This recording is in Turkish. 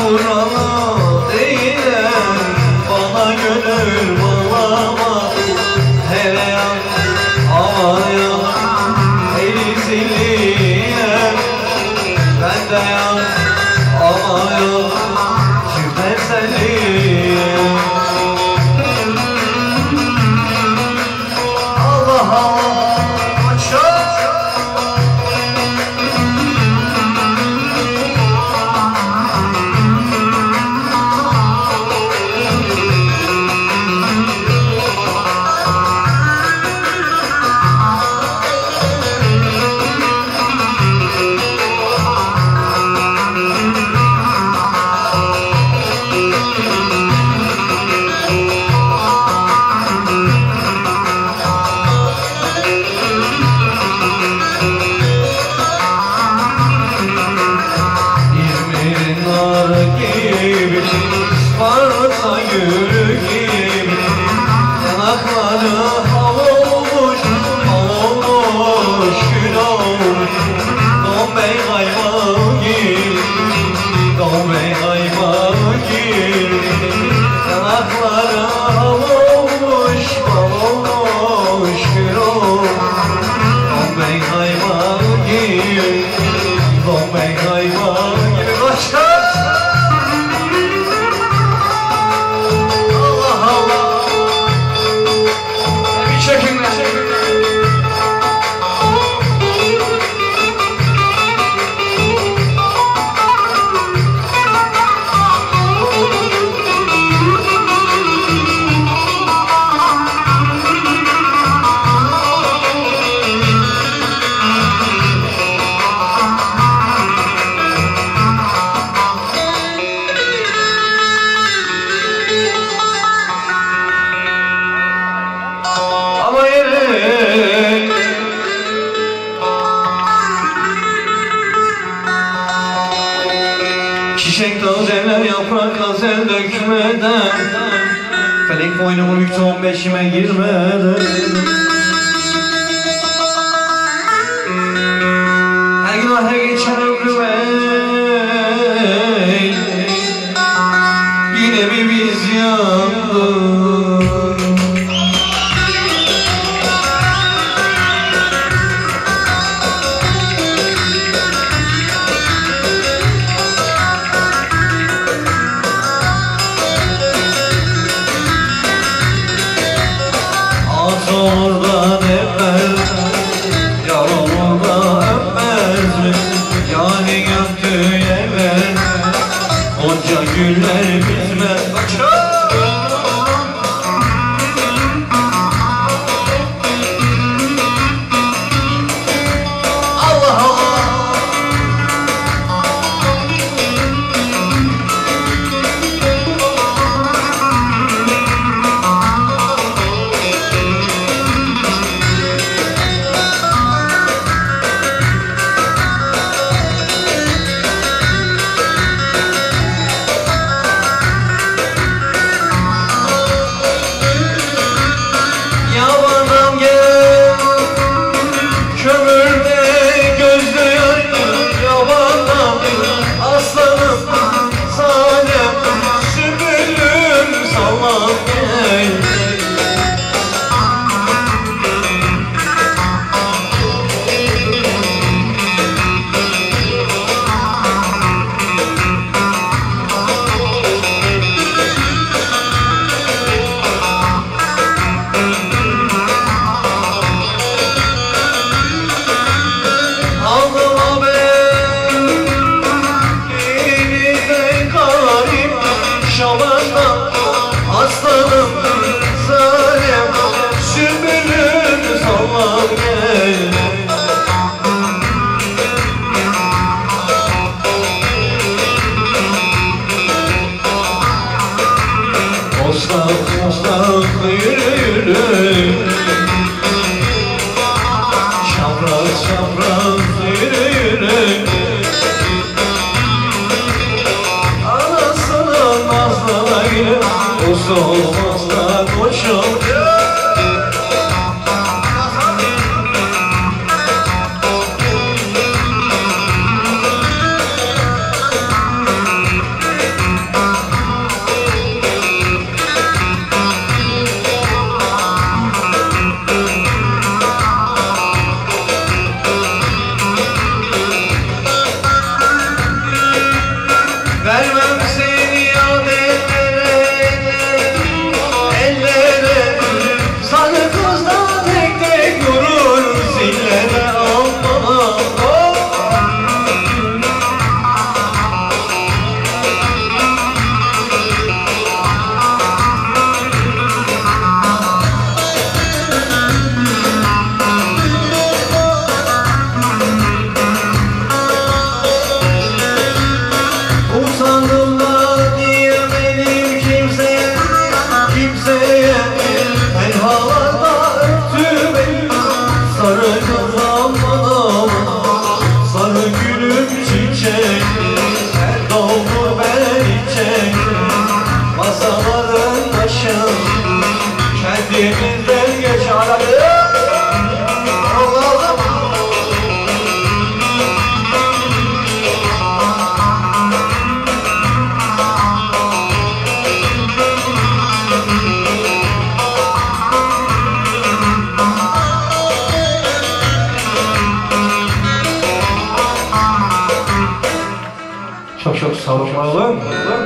buralı değilim, bana gönül bağlama. Hele yan havaya eğziliye, ben de yan havaya cübeseliye. Allah Allah varsa gül gibi, yanakları hal olmuş, gül olmuş. Dombey hayvan gibi, dombey hayvan gibi, yanakları hal olmuş, gül olmuş. Dombey hayvan gibi, dombey hayvan gibi. Başka çiçek tazeler, yaprak gazel dökmeden, felek boynumu büktü 15'ime girmeden. Her gün her geçen ömrüme yine bir biz yandık. Oradan öpmez, yar oradan öpmez mi? Yani göktü yemez, onca güller bitmez. Allah Allah. Aslanım zalim, sümbülüm sallan gel. Ostak ostak yürü yürü, çapraz çapraz yürü yürü. Anasının nazlına gülüm, usta olmaz da koşun. gülüm çiçek, sen doldur beni çek. Masaların başı, kendimizden geç aradı. Çok çok sağ olun.